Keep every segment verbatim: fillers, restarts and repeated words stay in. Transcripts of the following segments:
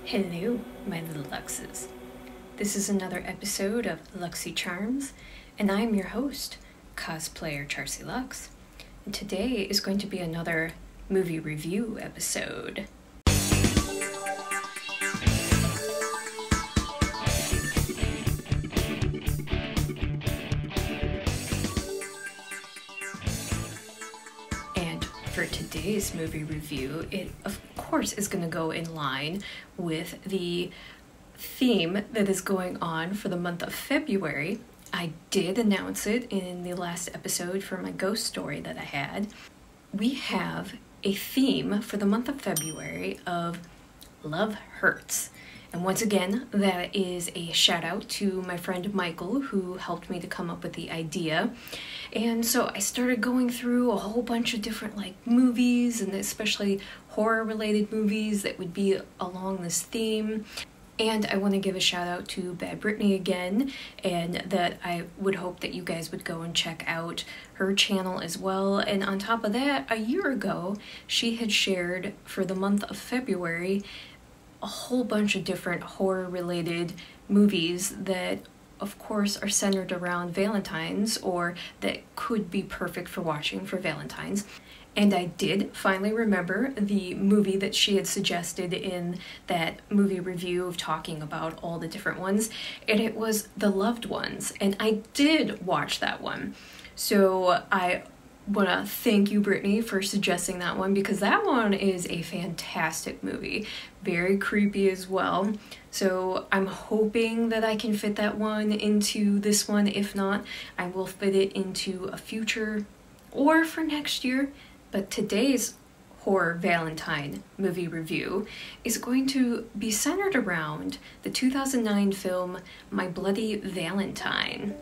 Hello, my little Luxxes. This is another episode of Luxxy Charms, and I'm your host, cosplayer Charsie Luxxx. And today is going to be another movie review episode. And for today's movie review, it of course is going to go in line with the theme that is going on for the month of February. I did announce it in the last episode for my ghost story that I had. We have a theme for the month of February of Love Hurts. And once again, that is a shout out to my friend Michael, who helped me to come up with the idea. And so I started going through a whole bunch of different like movies, and especially horror related movies that would be along this theme. And I want to give a shout out to Bad Brittany again, and that I would hope that you guys would go and check out her channel as well. And on top of that, a year ago, she had shared for the month of February a whole bunch of different horror related movies that of course are centered around Valentine's, or that could be perfect for watching for Valentine's. And I did finally remember the movie that she had suggested in that movie review of talking about all the different ones, and it was The Loved Ones, and I did watch that one. So I want to thank you, Brittany, for suggesting that one, because that one is a fantastic movie, very creepy as well. So I'm hoping that I can fit that one into this one. If not, I will fit it into a future or for next year. But today's horror Valentine movie review is going to be centered around the two thousand nine film My Bloody Valentine.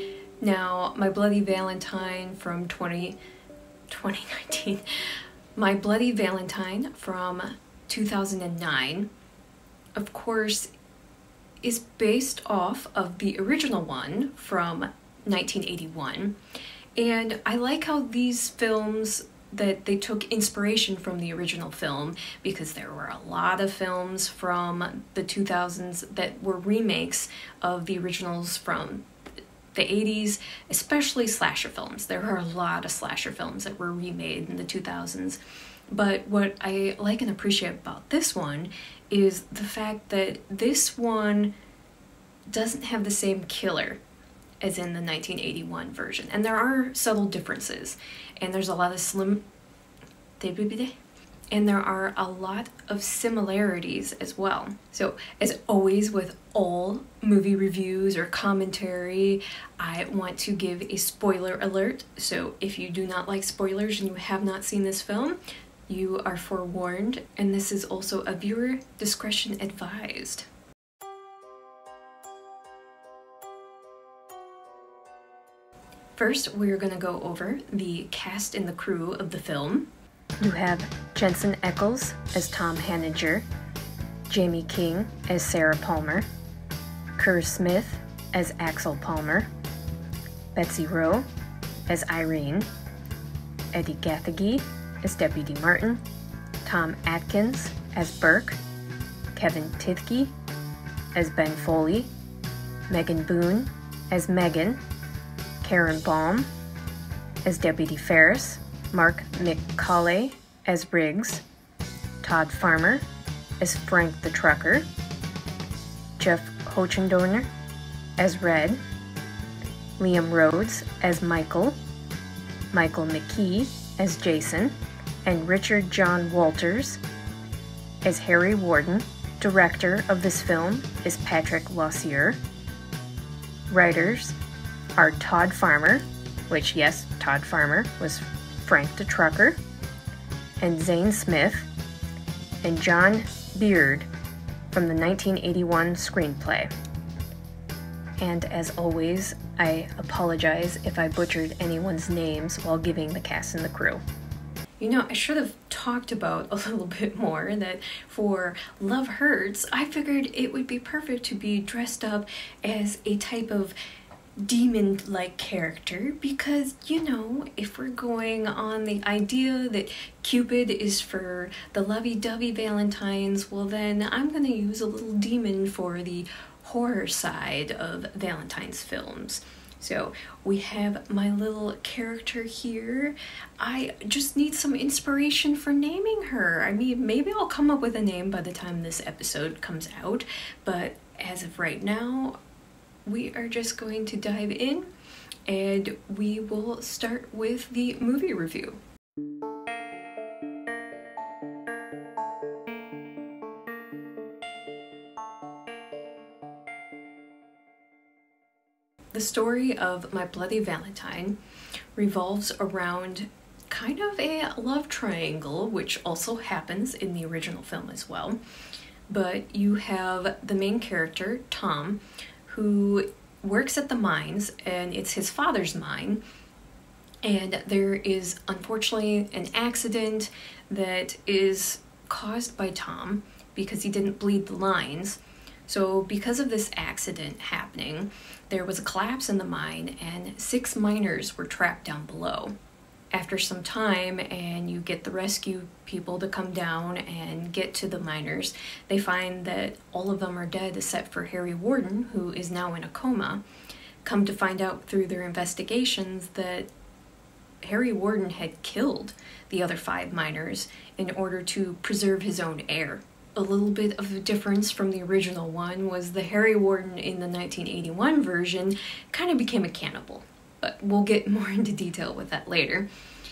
Now, My Bloody Valentine from twenty, twenty nineteen, My Bloody Valentine from two thousand nine, of course, is based off of the original one from nineteen eighty-one. And I like how these films, that they took inspiration from the original film, because there were a lot of films from the two thousands that were remakes of the originals from the eighties, especially slasher films. There are a lot of slasher films that were remade in the two thousands. But what I like and appreciate about this one is the fact that this one doesn't have the same killer as in the nineteen eighty-one version. And there are subtle differences. And there's a lot of slim... And there are a lot of similarities as well. So, as always with all movie reviews or commentary, I want to give a spoiler alert. So if you do not like spoilers and you have not seen this film, you are forewarned. And this is also a viewer discretion advised. First, we're going to go over the cast and the crew of the film. You have Jensen Ackles as Tom Hanninger, Jamie King as Sarah Palmer, Kerr Smith as Axel Palmer, Betsy Rowe as Irene, Eddie Gathegi as Deputy Martin, Tom Atkins as Burke, Kevin Tithke as Ben Foley, Megan Boone as Megan, Karen Baum as Deputy Ferris, Mark McCauley as Riggs, Todd Farmer as Frank the Trucker, Jeff Hochendorner as Red, Liam Rhodes as Michael, Michael McKee as Jason, and Richard John Walters as Harry Warden. Director of this film is Patrick Lausier. Writers are Todd Farmer, which, yes, Todd Farmer was Frank the Trucker, and Zane Smith, and John Beard from the nineteen eighty-one screenplay. And as always, I apologize if I butchered anyone's names while giving the cast and the crew. You know, I should have talked about a little bit more that for Love Hurts, I figured it would be perfect to be dressed up as a type of demon-like character because, you know, if we're going on the idea that Cupid is for the lovey-dovey Valentines, well then I'm gonna use a little demon for the horror side of Valentine's films. So we have my little character here. I just need some inspiration for naming her. I mean, maybe I'll come up with a name by the time this episode comes out, but as of right now, we are just going to dive in and we will start with the movie review. The story of My Bloody Valentine revolves around kind of a love triangle, which also happens in the original film as well. But you have the main character, Tom, who works at the mines, and it's his father's mine. And there is unfortunately an accident that is caused by Tom because he didn't bleed the lines. So because of this accident happening, there was a collapse in the mine and six miners were trapped down below. After some time, and you get the rescue people to come down and get to the miners, they find that all of them are dead except for Harry Warden, who is now in a coma. Come to find out through their investigations that Harry Warden had killed the other five miners in order to preserve his own heir. A little bit of a difference from the original one was the Harry Warden in the nineteen eighty-one version kind of became a cannibal, but we'll get more into detail with that later.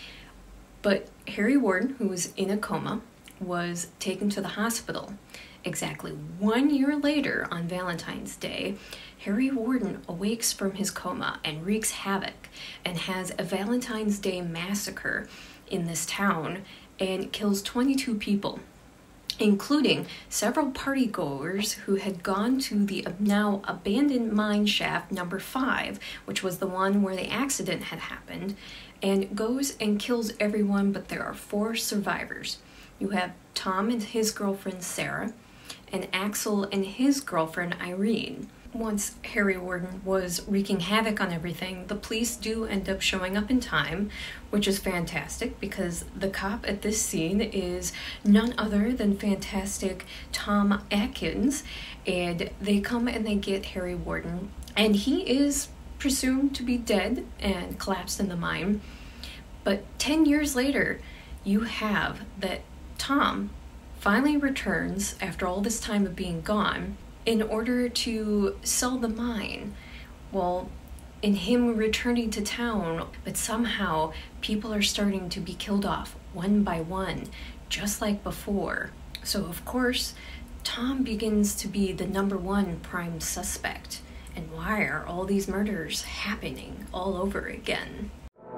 But Harry Warden, who was in a coma, was taken to the hospital. Exactly one year later, on Valentine's Day, Harry Warden awakes from his coma and wreaks havoc and has a Valentine's Day massacre in this town and kills twenty-two people, including several partygoers who had gone to the now abandoned mine shaft number five, which was the one where the accident had happened, and goes and kills everyone, but there are four survivors. You have Tom and his girlfriend Sarah, and Axel and his girlfriend Irene. Once Harry Warden was wreaking havoc on everything, the police do end up showing up in time, which is fantastic because the cop at this scene is none other than fantastic Tom Atkins, and they come and they get Harry Warden, and he is presumed to be dead and collapsed in the mine. But ten years later, you have that Tom finally returns after all this time of being gone in order to sell the mine. Well, in him returning to town, but somehow people are starting to be killed off one by one, just like before. So of course, Tom begins to be the number one prime suspect. And why are all these murders happening all over again?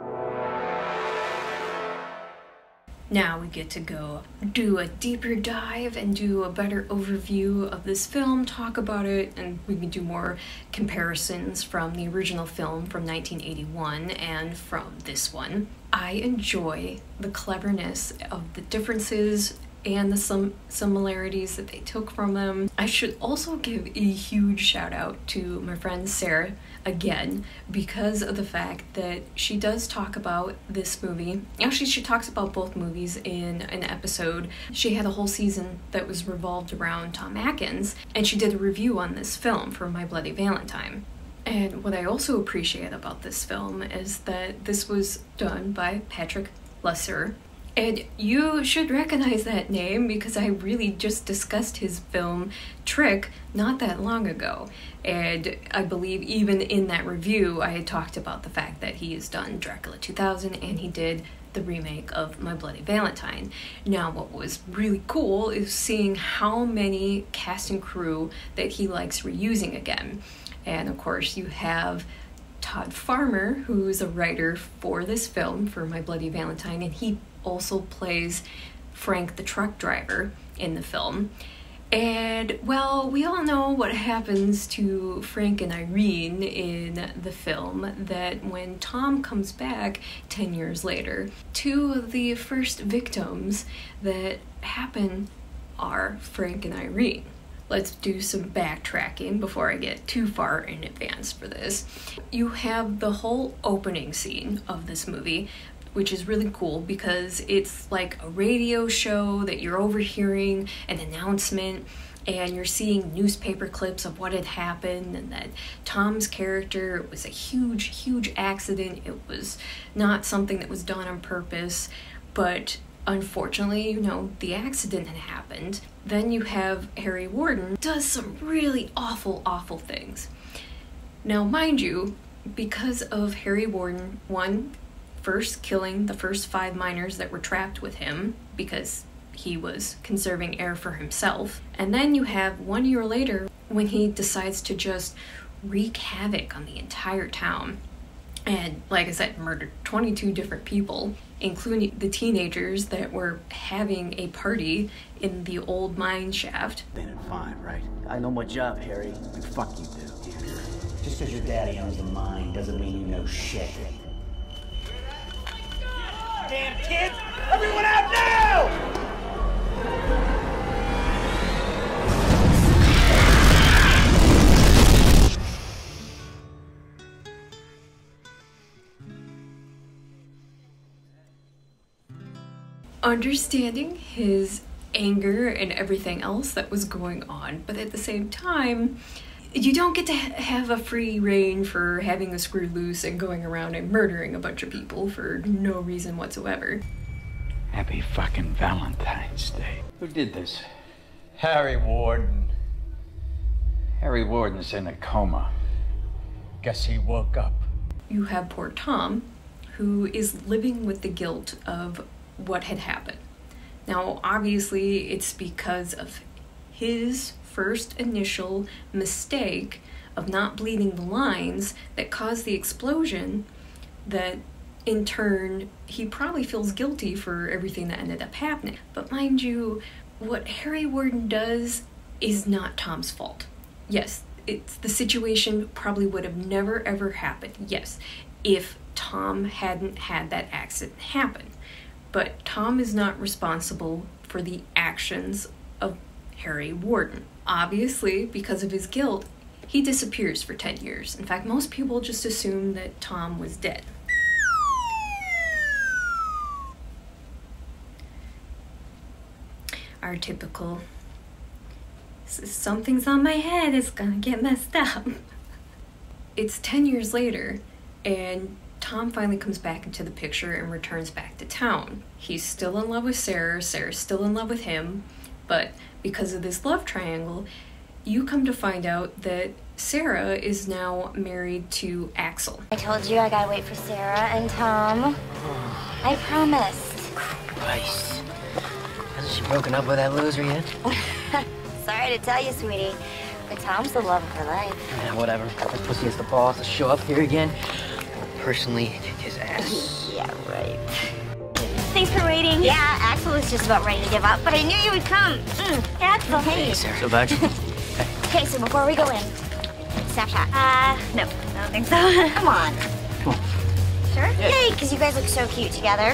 Now we get to go do a deeper dive and do a better overview of this film, talk about it, and we can do more comparisons from the original film from nineteen eighty-one and from this one. I enjoy the cleverness of the differences and the sim similarities that they took from them. I should also give a huge shout out to my friend Sarah again, because of the fact that she does talk about this movie. Actually, she talks about both movies in an episode. She had a whole season that was revolved around Tom Atkins, and she did a review on this film for My Bloody Valentine. And what I also appreciate about this film is that this was done by Patrick Luxxx. And you should recognize that name because I really just discussed his film Trick not that long ago. And I believe even in that review I had talked about the fact that he has done Dracula two thousand and he did the remake of My Bloody Valentine. Now what was really cool is seeing how many cast and crew that he likes reusing again. And of course you have Todd Farmer, who's a writer for this film, for My Bloody Valentine, and he also plays Frank the truck driver in the film. And well, we all know what happens to Frank and Irene in the film, that when Tom comes back ten years later, two of the first victims that happen are Frank and Irene. let's do some backtracking before I get too far in advance for this. You have the whole opening scene of this movie, which is really cool because it's like a radio show that you're overhearing an announcement, and you're seeing newspaper clips of what had happened, and that Tom's character, it was a huge, huge accident. It was not something that was done on purpose, but unfortunately, you know, the accident had happened. Then you have Harry Warden does some really awful, awful things. Now, mind you, because of Harry Warden, one, first killing the first five miners that were trapped with him, because he was conserving air for himself. And then you have one year later when he decides to just wreak havoc on the entire town. And like I said, murdered twenty-two different people, including the teenagers that were having a party in the old mine shaft. Then and fine, right? I know my job, Harry. And fuck you do. Just because your daddy owns the mine doesn't mean you know shit. Damn kids! Everyone out now! Understanding his anger and everything else that was going on, but at the same time, you don't get to ha have a free reign for having the screw loose and going around and murdering a bunch of people for no reason whatsoever. Happy fucking Valentine's Day. Who did this? Harry Warden. Harry Warden's in a coma. Guess he woke up. You have poor Tom, who is living with the guilt of what had happened. Now, obviously, it's because of his first initial mistake of not bleeding the lines that caused the explosion, that in turn, he probably feels guilty for everything that ended up happening. But mind you, what Harry Warden does is not Tom's fault. Yes, it's the situation probably would have never ever happened, yes, if Tom hadn't had that accident happen. But Tom is not responsible for the actions of Harry Warden. Obviously, because of his guilt, he disappears for ten years. In fact, most people just assume that Tom was dead. Our typical, something's on my head, it's gonna get messed up. It's ten years later, and Tom finally comes back into the picture and returns back to town. He's still in love with Sarah, Sarah's still in love with him, but because of this love triangle, you come to find out that Sarah is now married to Axel. I told you I gotta wait for Sarah and Tom. I promised. Christ. Hasn't she broken up with that loser yet? Sorry to tell you, sweetie, but Tom's the love of her life. Yeah, whatever. That pussy has the balls to show up here again. Personally, kick his ass. Yeah, right. Thanks for waiting. Yeah, Axel was just about ready to give up, but I knew you would come. Mm, Axel, hey. Hey, Sarah. So back. Okay, so before we go in, snapshot. Uh, no, I don't think so. Come on. Come on. Sure? Yay, because you guys look so cute together.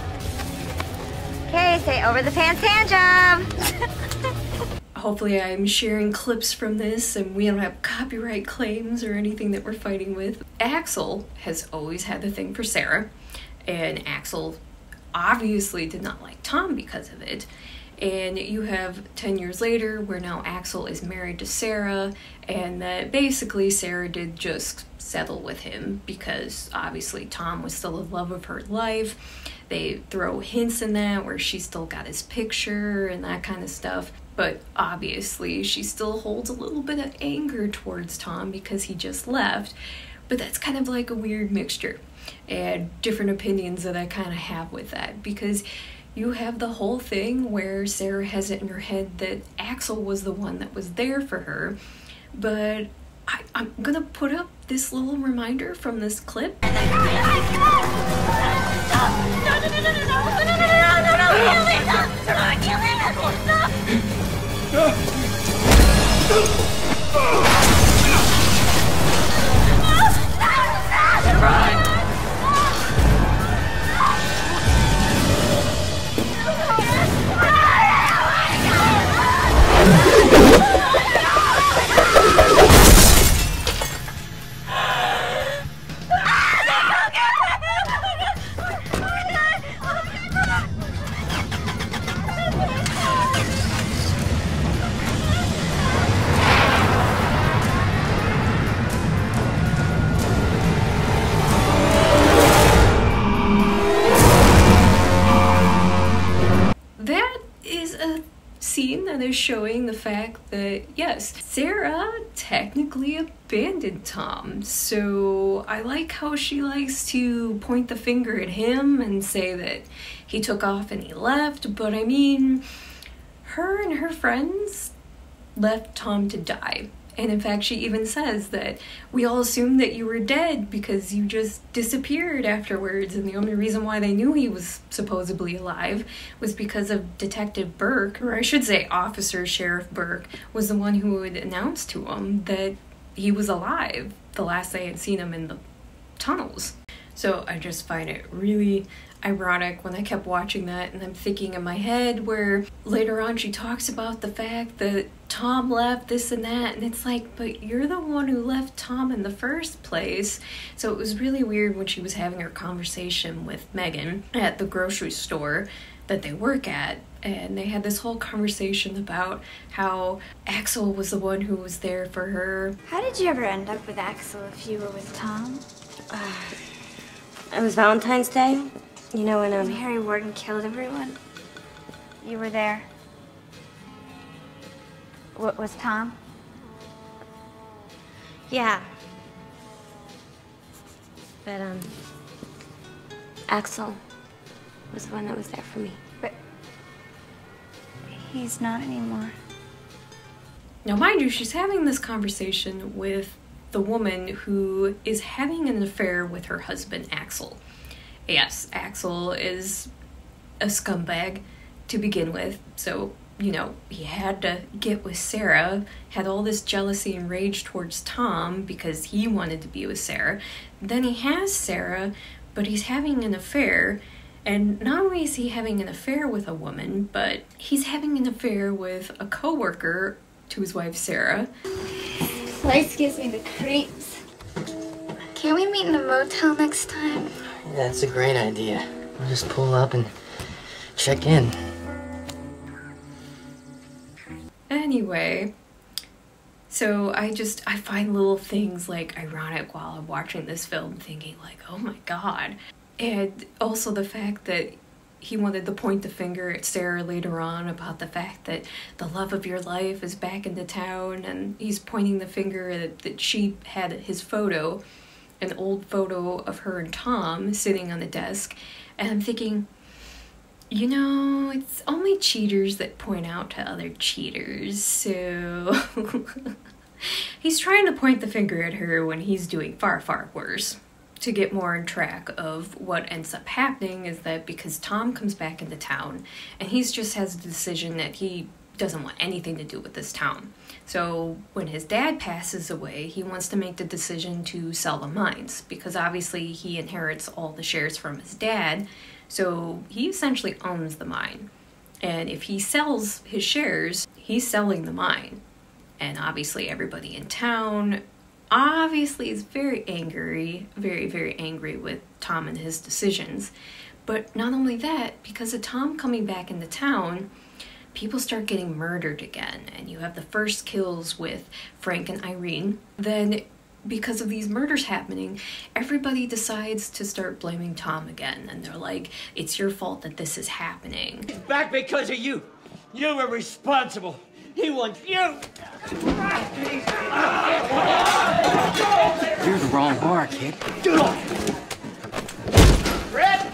Okay, say over the pants hand job. Hopefully I'm sharing clips from this and we don't have copyright claims or anything that we're fighting with. Axel has always had the thing for Sarah, and Axel obviously did not like Tom because of it. And you have ten years later where now Axel is married to Sarah, and that basically Sarah did just settle with him because obviously Tom was still the love of her life. They throw hints in that where she still got his picture and that kind of stuff. But obviously she still holds a little bit of anger towards Tom because he just left. But that's kind of like a weird mixture and different opinions that I kind of have with that, because you have the whole thing where Sarah has it in her head that Axel was the one that was there for her. But I, I'm gonna put up this little reminder from this clip. scene that is showing the fact that, yes, Sarah technically abandoned Tom. So I like how she likes to point the finger at him and say that he took off and he left. But I mean, her and her friends left Tom to die. And in fact, she even says that we all assumed that you were dead because you just disappeared afterwards. And the only reason why they knew he was supposedly alive was because of Detective Burke, or I should say Officer Sheriff Burke, was the one who would announce to him that he was alive the last they had seen him in the tunnels. So I just find it really ironic when I kept watching that, and I'm thinking in my head where later on she talks about the fact that Tom left this and that, and it's like, but you're the one who left Tom in the first place. So it was really weird when she was having her conversation with Megan at the grocery store that they work at, and they had this whole conversation about how Axel was the one who was there for her. How did you ever end up with Axel if you were with Tom? Uh, it was Valentine's Day. You know, when um, Harry Warden killed everyone, you were there. What was Tom? Yeah. But, um, Axel was the one that was there for me. But he's not anymore. Now, mind you, she's having this conversation with the woman who is having an affair with her husband, Axel. Yes, Axel is a scumbag to begin with, so, you know, he had to get with Sarah, had all this jealousy and rage towards Tom because he wanted to be with Sarah. Then he has Sarah, but he's having an affair, and not only is he having an affair with a woman, but he's having an affair with a co-worker to his wife, Sarah. This place gives me the creeps. Can we meet in a motel next time? Yeah, that's a great idea. We'll just pull up and check in. Anyway, so I just, I find little things like ironic while I'm watching this film, thinking like, oh my god. And also the fact that he wanted to point the finger at Sarah later on about the fact that the love of your life is back into town, and he's pointing the finger at that she had his photo, an old photo of her and Tom sitting on the desk, and I'm thinking, you know, it's only cheaters that point out to other cheaters, so he's trying to point the finger at her when he's doing far, far worse. To get more on track of what ends up happening is that because Tom comes back into town, and he just has a decision that he doesn't want anything to do with this town. So when his dad passes away, he wants to make the decision to sell the mines, because obviously he inherits all the shares from his dad, so he essentially owns the mine. And if he sells his shares, he's selling the mine. And obviously everybody in town obviously is very angry, very, very angry with Tom and his decisions. But not only that, because of Tom coming back into town, people start getting murdered again, and you have the first kills with Frank and Irene. Then, because of these murders happening, everybody decides to start blaming Tom again, and they're like, it's your fault that this is happening. He's back because of you. You were responsible. He wants you. You're the wrong bar, kid. Red!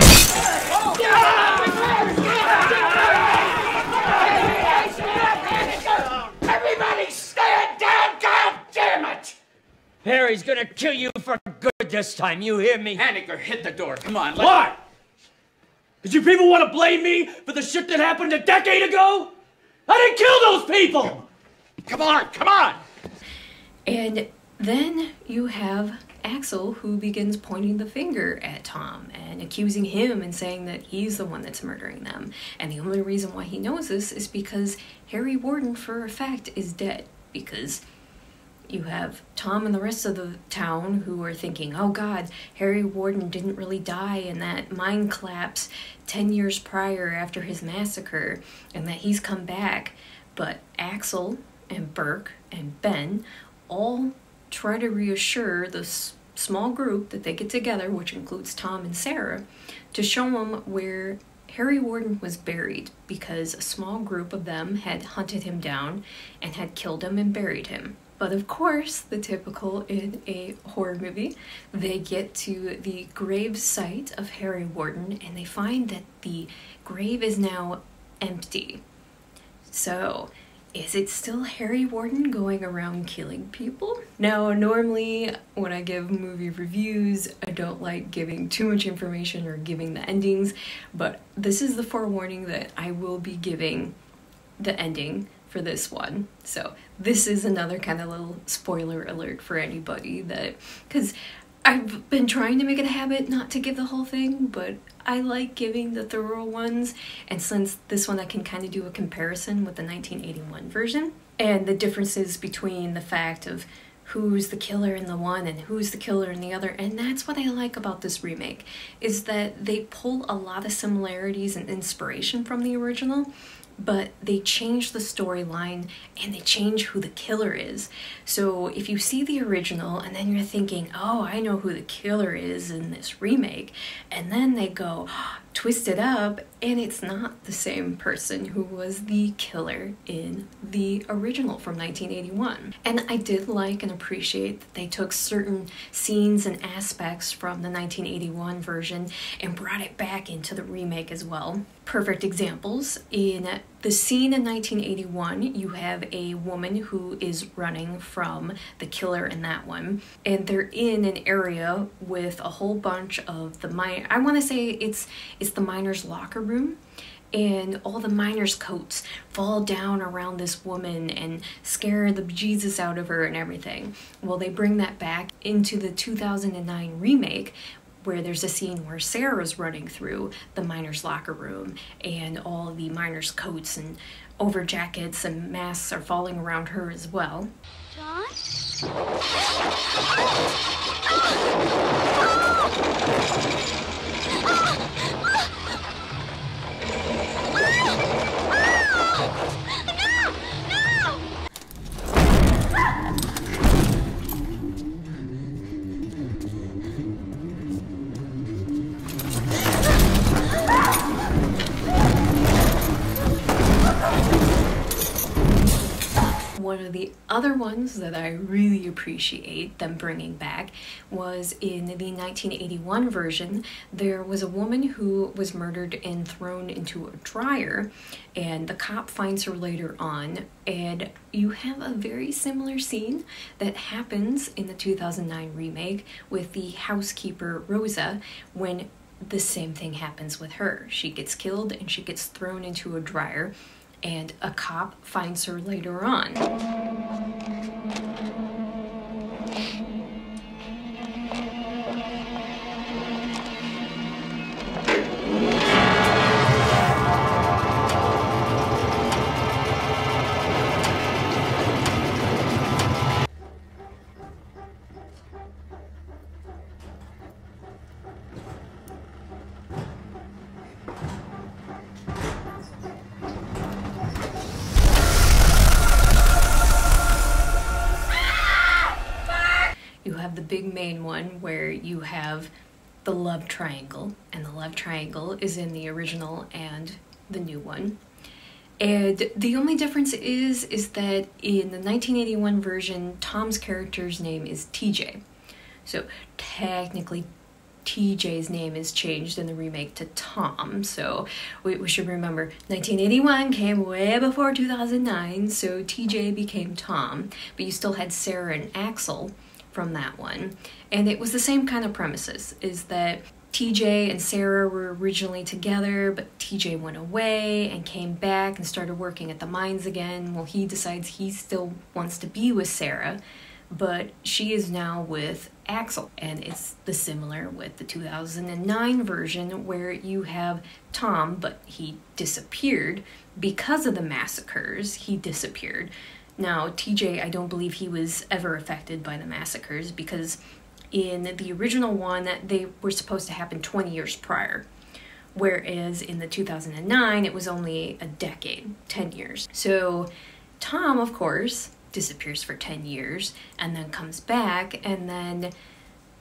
Everybody stand down, God damn it! Harry's gonna kill you for good this time, you hear me? Hanniker, hit the door. Come on, let's... Why? Did you people want to blame me for the shit that happened a decade ago? I didn't kill those people! Come on, come on! And then you have Axel, who begins pointing the finger at Tom and accusing him and saying that he's the one that's murdering them. And the only reason why he knows this is because Harry Warden, for a fact, is dead. Because you have Tom and the rest of the town who are thinking, oh god, Harry Warden didn't really die in that mine collapse ten years prior after his massacre, and that he's come back. But Axel and Burke and Ben all try to reassure this small group that they get together, which includes Tom and Sarah, to show them where Harry Warden was buried because a small group of them had hunted him down and had killed him and buried him. But of course, the typical in a horror movie, they get to the grave site of Harry Warden and they find that the grave is now empty. So, is it still Harry Warden going around killing people? Now, normally when I give movie reviews, I don't like giving too much information or giving the endings, but this is the forewarning that I will be giving the ending for this one. So this is another kind of little spoiler alert for anybody that, because I've been trying to make it a habit not to give the whole thing, but I like giving the thorough ones, and since this one I can kind of do a comparison with the nineteen eighty-one version and the differences between the fact of who's the killer in the one and who's the killer in the other. And that's what I like about this remake, is that they pull a lot of similarities and inspiration from the original, but they change the storyline and they change who the killer is. So if you see the original and then you're thinking, oh, I know who the killer is in this remake, and then they go twist it up and it's not the same person who was the killer in the original from nineteen eighty-one. And I did like and appreciate that they took certain scenes and aspects from the nineteen eighty-one version and brought it back into the remake as well. Perfect examples: in the scene in nineteen eighty-one, you have a woman who is running from the killer in that one, and they're in an area with a whole bunch of the min- I want to say it's it's the miners' locker room, and all the miners' coats fall down around this woman and scare the bejesus out of her and everything. Well, they bring that back into the two thousand nine remake, where there's a scene where Sarah's running through the miners' locker room and all the miners' coats and over jackets and masks are falling around her as well. John? One of the other ones that I really appreciate them bringing back was in the nineteen eighty-one version. There was a woman who was murdered and thrown into a dryer, and the cop finds her later on, and you have a very similar scene that happens in the two thousand nine remake with the housekeeper Rosa when the same thing happens with her. She gets killed and she gets thrown into a dryer, and a cop finds her later on. The big main one where you have the love triangle, and the love triangle is in the original and the new one. And the only difference is is that in the nineteen eighty-one version, Tom's character's name is T J. So technically T J's name is changed in the remake to Tom. So we, we should remember nineteen eighty-one came way before two thousand nine, so T J became Tom, but you still had Sarah and Axel from that one. And it was the same kind of premises, is that T J and Sarah were originally together, but T J went away and came back and started working at the mines again. Well, he decides he still wants to be with Sarah, but she is now with Axel. And it's the similar with the two thousand nine version, where you have Tom, but he disappeared because of the massacres. He disappeared. Now, T J, I don't believe he was ever affected by the massacres, because in the original one, they were supposed to happen twenty years prior, whereas in the two thousand nine, it was only a decade, ten years. So Tom, of course, disappears for ten years and then comes back, and then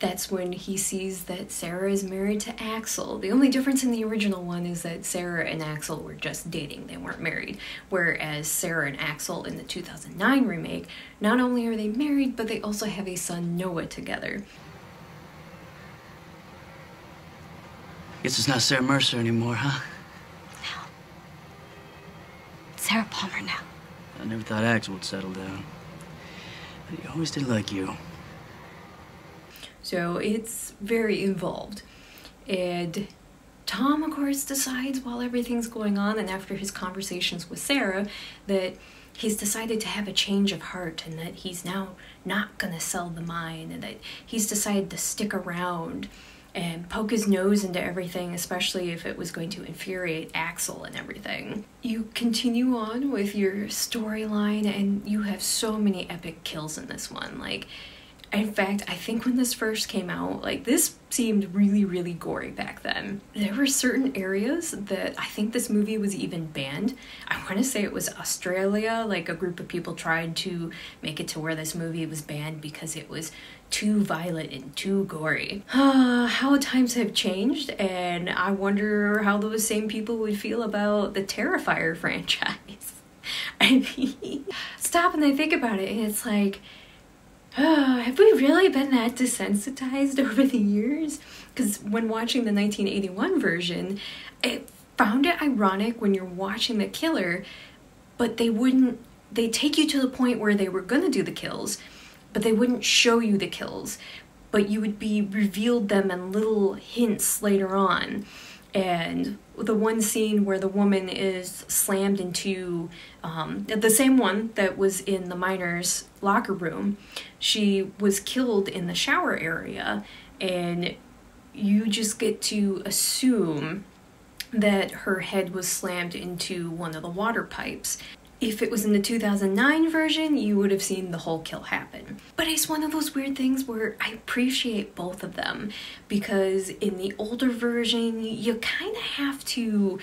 that's when he sees that Sarah is married to Axel. The only difference in the original one is that Sarah and Axel were just dating, they weren't married. Whereas Sarah and Axel in the two thousand nine remake, not only are they married, but they also have a son, Noah, together. Guess it's not Sarah Mercer anymore, huh? No. Sarah Palmer now. I never thought Axel would settle down. But he always did like you. So it's very involved. And Tom, of course, decides while everything's going on and after his conversations with Sarah that he's decided to have a change of heart and that he's now not gonna sell the mine and that he's decided to stick around and poke his nose into everything, especially if it was going to infuriate Axel and everything. You continue on with your storyline and you have so many epic kills in this one. Like, in fact, I think when this first came out, like, this seemed really, really gory back then. There were certain areas that I think this movie was even banned. I want to say it was Australia, like a group of people tried to make it to where this movie was banned because it was too violent and too gory. Uh, how times have changed, and I wonder how those same people would feel about the Terrifier franchise. I mean, stop and I think about it, and it's like, Uh, have we really been that desensitized over the years? Because when watching the nineteen eighty-one version, I found it ironic when you're watching the killer, but they wouldn't, they take you to the point where they were gonna do the kills, but they wouldn't show you the kills, but you would be revealed them in little hints later on. And the one scene where the woman is slammed into, um, the same one that was in the miner's locker room, she was killed in the shower area, and you just get to assume that her head was slammed into one of the water pipes. If it was in the two thousand nine version, you would have seen the whole kill happen. But it's one of those weird things where I appreciate both of them, because in the older version, you kind of have to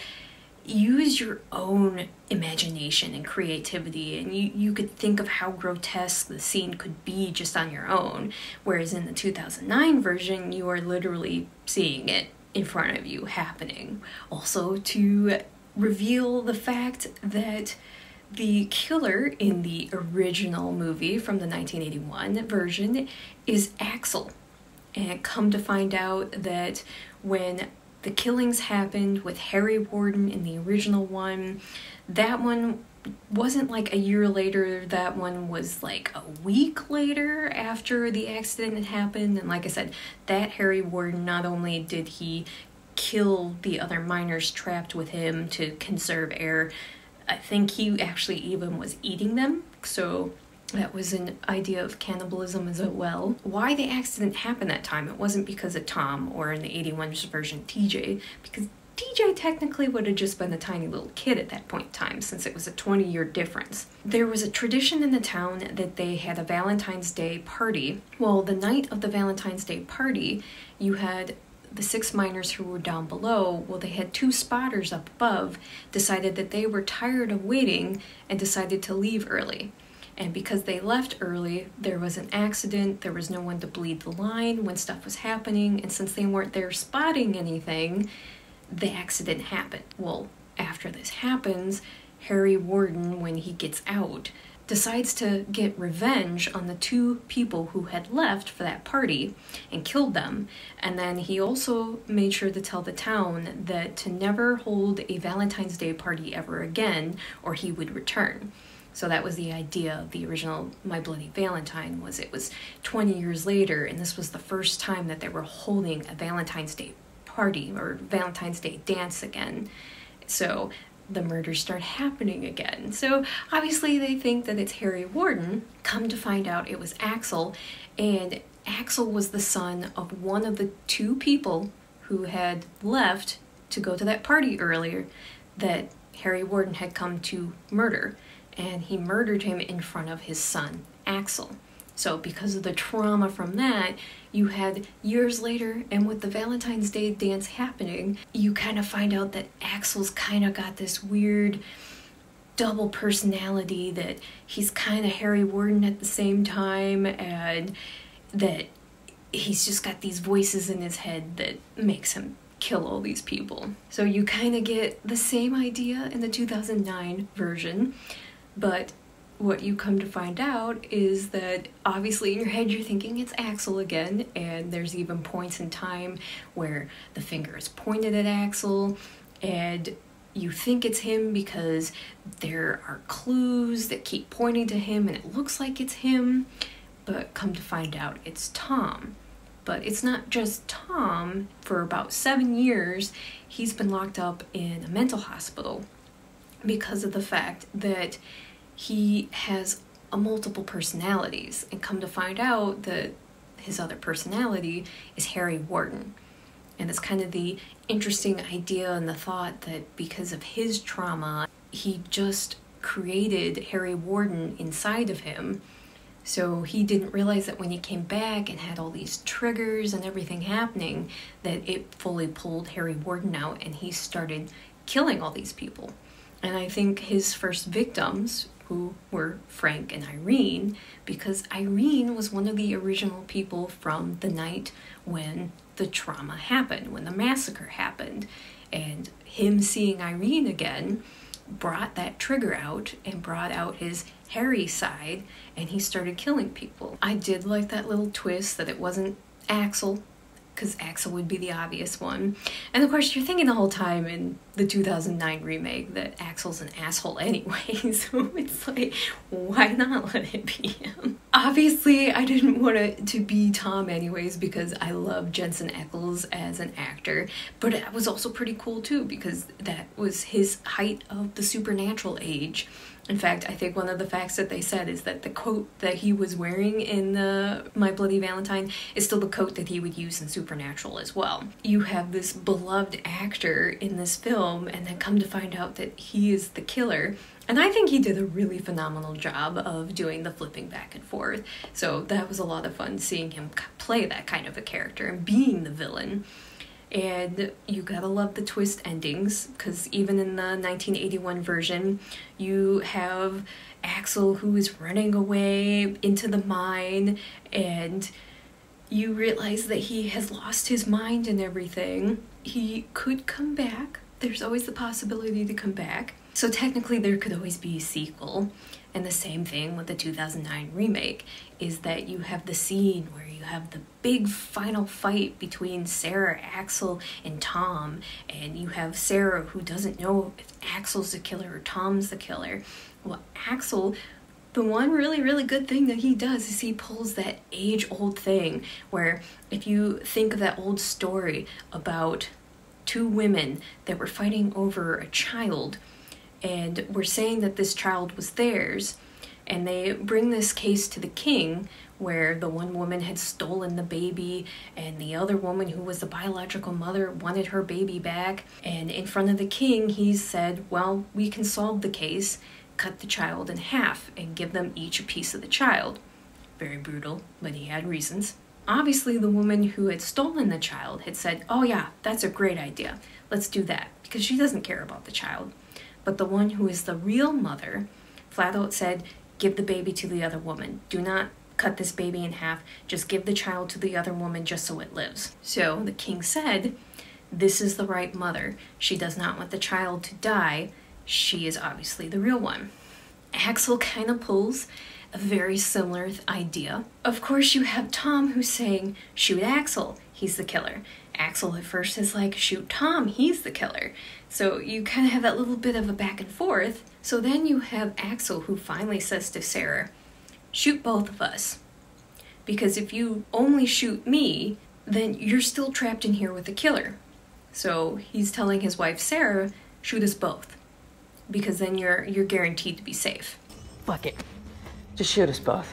use your own imagination and creativity, and you, you could think of how grotesque the scene could be just on your own. Whereas in the two thousand nine version, you are literally seeing it in front of you happening. Also, to reveal the fact that the killer in the original movie from the nineteen eighty-one version is Axel. And come to find out that when the killings happened with Harry Warden in the original one, that one wasn't like a year later, that one was like a week later after the accident had happened. And like I said, that Harry Warden, not only did he kill the other miners trapped with him to conserve air, I think he actually even was eating them, so that was an idea of cannibalism as well. Why the accident happened that time, it wasn't because of Tom, or in the eighty-one version T J, because T J technically would have just been a tiny little kid at that point in time, since it was a twenty year difference. There was a tradition in the town that they had a Valentine's Day party. Well, the night of the Valentine's Day party, you had the six miners who were down below, well, they had two spotters up above, decided that they were tired of waiting and decided to leave early. And because they left early, there was an accident, there was no one to bleed the line when stuff was happening, and since they weren't there spotting anything, the accident happened. Well, after this happens, Harry Warden, when he gets out, decides to get revenge on the two people who had left for that party and killed them. And then he also made sure to tell the town that to never hold a Valentine's Day party ever again, or he would return. So that was the idea of the original My Bloody Valentine, was it was twenty years later, and this was the first time that they were holding a Valentine's Day party or Valentine's Day dance again. So the murders start happening again. So obviously they think that it's Harry Warden. Come to find out it was Axel, and Axel was the son of one of the two people who had left to go to that party earlier that Harry Warden had come to murder, and he murdered him in front of his son, Axel. So because of the trauma from that, you had years later, and with the Valentine's Day dance happening, you kind of find out that Axel's kind of got this weird double personality, that he's kind of Harry Warden at the same time, and that he's just got these voices in his head that makes him kill all these people. So you kind of get the same idea in the two thousand nine version, but what you come to find out is that obviously in your head you're thinking it's Axel again, and there's even points in time where the finger is pointed at Axel, and you think it's him because there are clues that keep pointing to him and it looks like it's him, but come to find out it's Tom. But it's not just Tom. For about seven years, he's been locked up in a mental hospital because of the fact that he has a multiple personalities, and come to find out that his other personality is Harry Warden. And it's kind of the interesting idea and the thought that because of his trauma, he just created Harry Warden inside of him. So he didn't realize that when he came back and had all these triggers and everything happening, that it fully pulled Harry Warden out and he started killing all these people. And I think his first victims, who were Frank and Irene, because Irene was one of the original people from the night when the trauma happened, when the massacre happened. And him seeing Irene again brought that trigger out and brought out his Harry side, and he started killing people. I did like that little twist that it wasn't Axel, because Axel would be the obvious one. And of course you're thinking the whole time in the two thousand nine remake that Axel's an asshole anyway, so it's like, why not let it be him? Obviously I didn't want it to be Tom anyways because I love Jensen Ackles as an actor, but it was also pretty cool too because that was his height of the supernatural age. In fact, I think one of the facts that they said is that the coat that he was wearing in the My Bloody Valentine is still the coat that he would use in Supernatural as well. You have this beloved actor in this film, and then come to find out that he is the killer. And I think he did a really phenomenal job of doing the flipping back and forth. So that was a lot of fun seeing him play that kind of a character and being the villain. And you gotta love the twist endings, because even in the nineteen eighty-one version, you have Axel who is running away into the mine, and you realize that he has lost his mind and everything. He could come back. There's always the possibility to come back. So technically there could always be a sequel. And the same thing with the two thousand nine remake is that you have the scene where you have the big final fight between Sarah, Axel, and Tom, and you have Sarah who doesn't know if Axel's the killer or Tom's the killer. Well, Axel, the one really, really good thing that he does is he pulls that age-old thing where if you think of that old story about two women that were fighting over a child, and we're saying that this child was theirs, and they bring this case to the king where the one woman had stolen the baby and the other woman who was the biological mother wanted her baby back, and in front of the king he said, well, we can solve the case, cut the child in half and give them each a piece of the child. Very brutal, but he had reasons. Obviously the woman who had stolen the child had said, oh yeah, that's a great idea, let's do that, because she doesn't care about the child. But the one who is the real mother flat out said, give the baby to the other woman. Do not cut this baby in half. Just give the child to the other woman just so it lives. So the king said, this is the right mother. She does not want the child to die. She is obviously the real one. Axel kind of pulls a very similar idea. Of course, you have Tom who's saying, shoot Axel, he's the killer. Axel at first is like, shoot Tom, he's the killer. So you kind of have that little bit of a back and forth. So then you have Axel who finally says to Sarah, shoot both of us. Because if you only shoot me, then you're still trapped in here with the killer. So he's telling his wife Sarah, shoot us both. Because then you're you're guaranteed to be safe. Fuck it. Just shoot us both.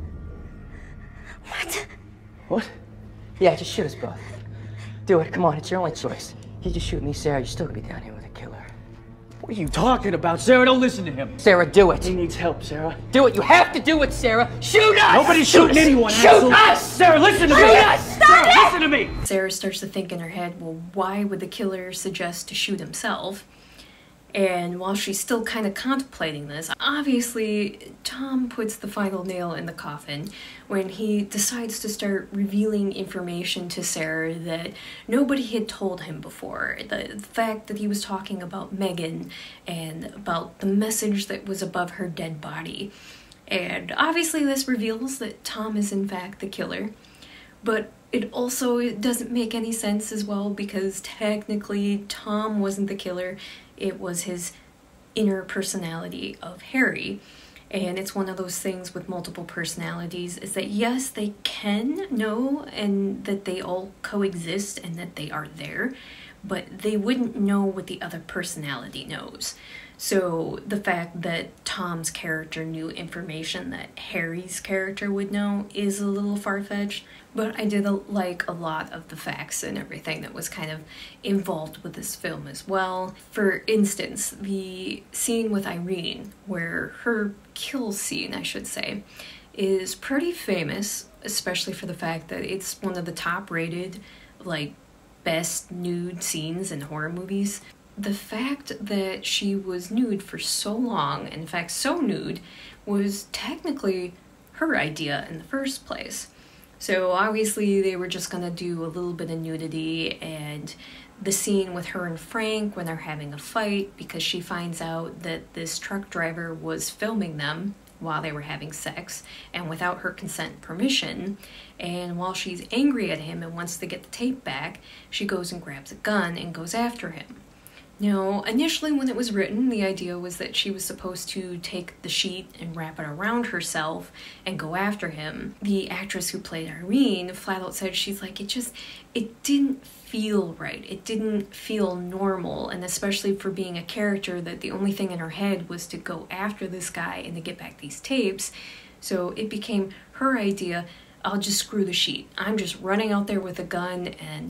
What? What? Yeah, just shoot us both. Do it, come on, it's your only choice. You just shoot me, Sarah, you're still gonna be down here with a killer. What are you talking about, Sarah? Don't listen to him. Sarah, do it. He needs help, Sarah. Do it, you have to do it, Sarah. Shoot us! Nobody's shoot shooting us. anyone, Shoot Axel. us! Sarah, listen to Shoot me! us! Stop Sarah, it! listen to me! Sarah starts to think in her head, well, why would the killer suggest to shoot himself? And while she's still kind of contemplating this, obviously Tom puts the final nail in the coffin when he decides to start revealing information to Sarah that nobody had told him before. The fact that he was talking about Megan and about the message that was above her dead body. And obviously this reveals that Tom is in fact the killer. But it also doesn't make any sense as well, because technically Tom wasn't the killer. It was his inner personality of Harry. And it's one of those things with multiple personalities, is that yes, they can know and that they all coexist and that they are there, but they wouldn't know what the other personality knows. So the fact that Tom's character knew information that Harry's character would know is a little far-fetched, but I did like a lot of the facts and everything that was kind of involved with this film as well. For instance, the scene with Irene, where her kill scene, I should say, is pretty famous, especially for the fact that it's one of the top-rated, like, best nude scenes in horror movies. The fact that she was nude for so long, and in fact so nude, was technically her idea in the first place. So obviously they were just gonna do a little bit of nudity, and the scene with her and Frank when they're having a fight because she finds out that this truck driver was filming them while they were having sex and without her consent and permission, and while she's angry at him and wants to get the tape back, she goes and grabs a gun and goes after him. Now, initially when it was written, the idea was that she was supposed to take the sheet and wrap it around herself and go after him. The actress who played Irene flat out said, she's like, it just, it didn't feel right. It didn't feel normal, and especially for being a character that the only thing in her head was to go after this guy and to get back these tapes. So it became her idea, I'll just screw the sheet. I'm just running out there with a gun. And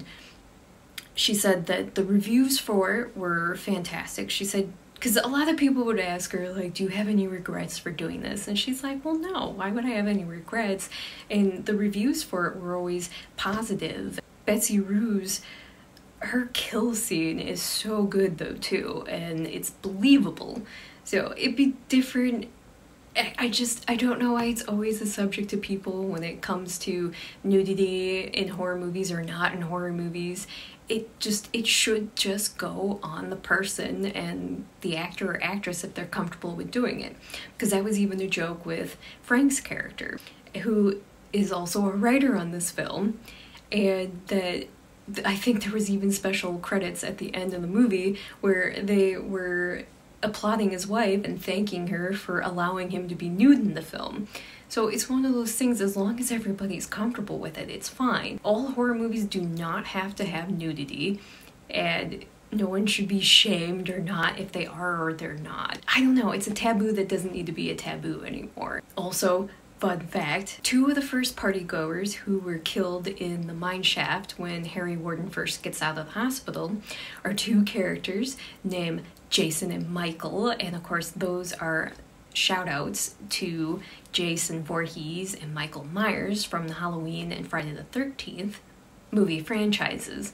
she said that the reviews for it were fantastic. She said, because a lot of people would ask her, like, do you have any regrets for doing this? And she's like, well, no, why would I have any regrets? And the reviews for it were always positive. Betsy Ruse, her kill scene is so good though too, and it's believable. So it'd be different. I just, I don't know why it's always a subject to people when it comes to nudity in horror movies or not in horror movies. It just, it should just go on the person and the actor or actress if they're comfortable with doing it. Because that was even a joke with Frank's character, who is also a writer on this film, and that I think there was even special credits at the end of the movie where they were applauding his wife and thanking her for allowing him to be nude in the film. So it's one of those things, as long as everybody's comfortable with it, it's fine. All horror movies do not have to have nudity, and no one should be shamed or not if they are or they're not. I don't know, it's a taboo that doesn't need to be a taboo anymore. Also, fun fact, two of the first partygoers who were killed in the mine shaft when Harry Warden first gets out of the hospital are two characters named Jason and Michael, and of course those are shoutouts to Jason Voorhees and Michael Myers from the Halloween and Friday the thirteenth movie franchises.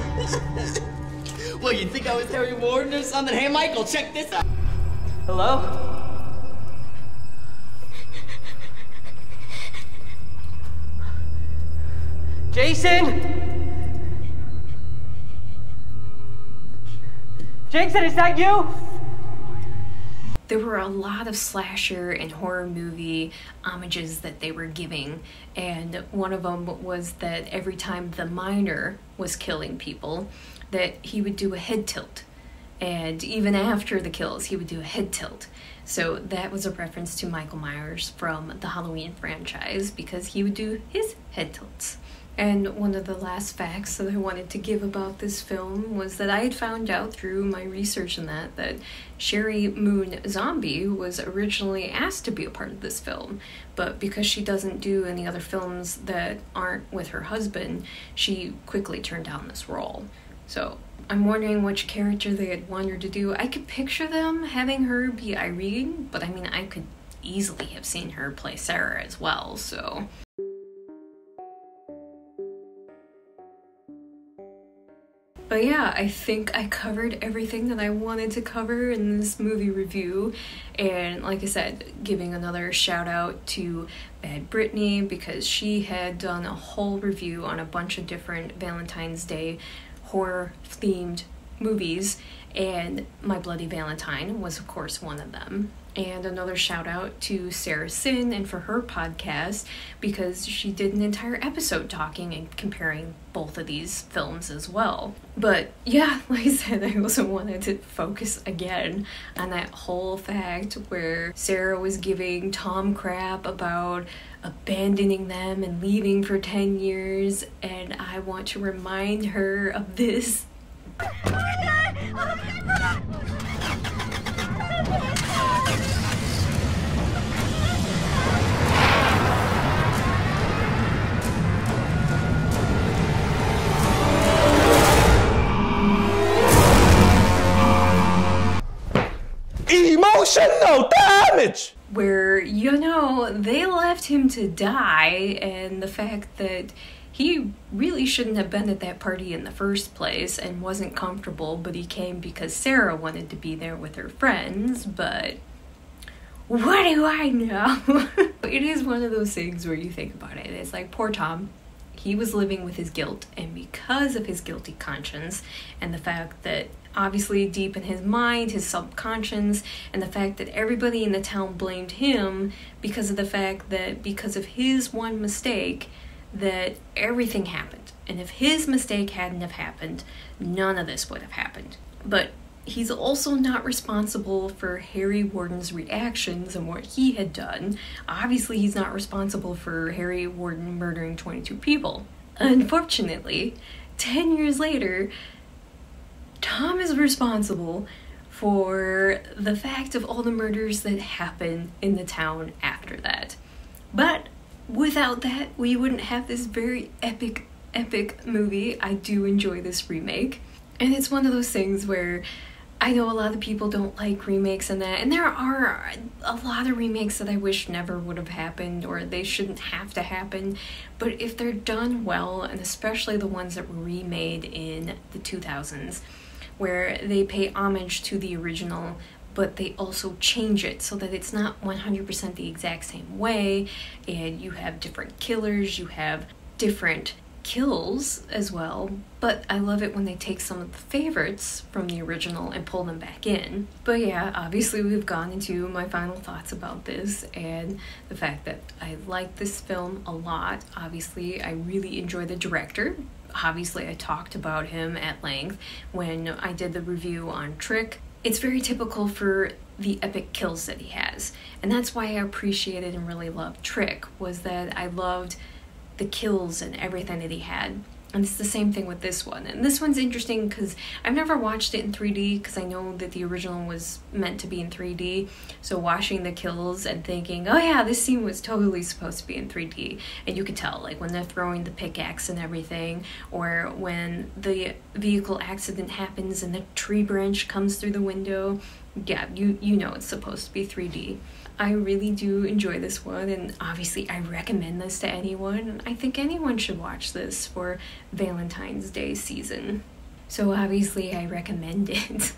Well, you think I was Harry Warden or something? Hey, Michael, check this out. Hello? Jason? Jason, is that you? There were a lot of slasher and horror movie homages that they were giving, and one of them was that every time the miner was killing people, that he would do a head tilt. And even after the kills, he would do a head tilt. So that was a reference to Michael Myers from the Halloween franchise, because he would do his head tilts. And one of the last facts that I wanted to give about this film was that I had found out through my research in that that Sherry Moon Zombie was originally asked to be a part of this film, but because she doesn't do any other films that aren't with her husband, she quickly turned down this role. So I'm wondering which character they had wanted her to do. I could picture them having her be Irene, but I mean, I could easily have seen her play Sarah as well, so... But yeah, I think I covered everything that I wanted to cover in this movie review. And like I said, giving another shout out to Bad Brittany, because she had done a whole review on a bunch of different Valentine's Day horror themed movies, and My Bloody Valentine was of course one of them. And another shout out to Sarah Sin and for her podcast, because she did an entire episode talking and comparing both of these films as well. But yeah, like I said, I also wanted to focus again on that whole fact where Sarah was giving Tom crap about abandoning them and leaving for ten years, and I want to remind her of this. Emotional damage! Where, you know, they left him to die, and the fact that he really shouldn't have been at that party in the first place and wasn't comfortable, but he came because Sarah wanted to be there with her friends, but what do I know? It is one of those things where you think about it. It's like, poor Tom, he was living with his guilt, and because of his guilty conscience and the fact that obviously deep in his mind, his subconscious, and the fact that everybody in the town blamed him because of the fact that because of his one mistake, that everything happened. And if his mistake hadn't have happened, none of this would have happened. But he's also not responsible for Harry Warden's reactions and what he had done. Obviously, he's not responsible for Harry Warden murdering twenty-two people. Unfortunately, ten years later, Tom is responsible for the fact of all the murders that happen in the town after that. But without that, we wouldn't have this very epic, epic movie. I do enjoy this remake. And it's one of those things where I know a lot of people don't like remakes and that, and there are a lot of remakes that I wish never would have happened, or they shouldn't have to happen. But if they're done well, and especially the ones that were remade in the two thousands, where they pay homage to the original, but they also change it so that it's not one hundred percent the exact same way, and you have different killers, you have different kills as well. But I love it when they take some of the favorites from the original and pull them back in. But yeah, obviously we've gone into my final thoughts about this and the fact that I like this film a lot. Obviously, I really enjoy the director. Obviously, I talked about him at length when I did the review on Trick. It's very typical for the epic kills that he has. And that's why I appreciated and really loved Trick, was that I loved the kills and everything that he had. And it's the same thing with this one. And this one's interesting because I've never watched it in three D, because I know that the original was meant to be in three D. So watching the kills and thinking, oh yeah, this scene was totally supposed to be in three D. And you could tell, like when they're throwing the pickaxe and everything, or when the vehicle accident happens and the tree branch comes through the window. Yeah, you, you know it's supposed to be three D. I really do enjoy this one, and obviously I recommend this to anyone. I think anyone should watch this for Valentine's Day season. So obviously I recommend it.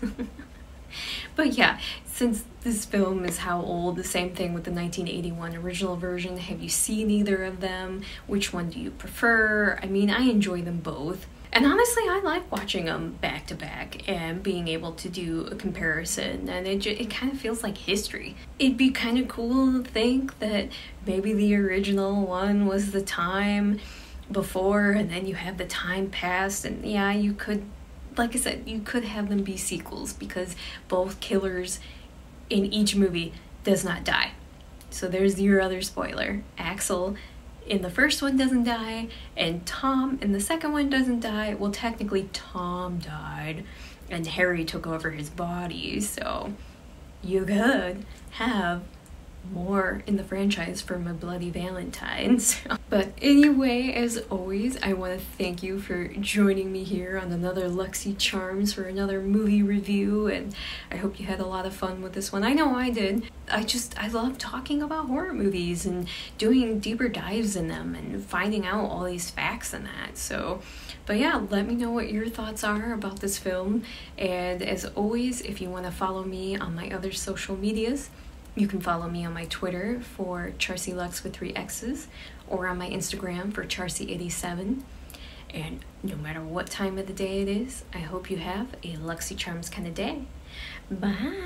But yeah, since this film is how old, the same thing with the nineteen eighty-one original version. Have you seen either of them? Which one do you prefer? I mean, I enjoy them both. And honestly, I like watching them back to back and being able to do a comparison, and it, it kind of feels like history. It'd be kind of cool to think that maybe the original one was the time before, and then you have the time past, and yeah, you could, like I said, you could have them be sequels, because both killers in each movie does not die. So there's your other spoiler. Axel in the first one doesn't die, and Tom in the second one doesn't die. Well, technically Tom died and Harry took over his body, so you could have more in the franchise for My Bloody Valentine. So. But anyway, as always, I want to thank you for joining me here on another Luxxy Charms for another movie review, and I hope you had a lot of fun with this one. I know I did. I just, I love talking about horror movies and doing deeper dives in them and finding out all these facts and that. So, but yeah, let me know what your thoughts are about this film. And as always, if you want to follow me on my other social medias, you can follow me on my Twitter for Charsie Luxxx with three X's, or on my Instagram for Charsie eighty-seven. And no matter what time of the day it is, I hope you have a Luxxy Charms kind of day. Bye!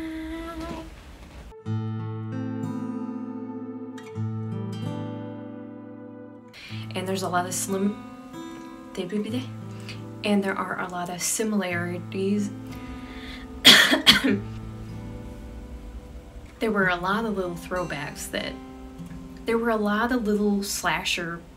And there's a lot of slim... And there are a lot of similarities. There were a lot of little throwbacks that... There were a lot of little slasher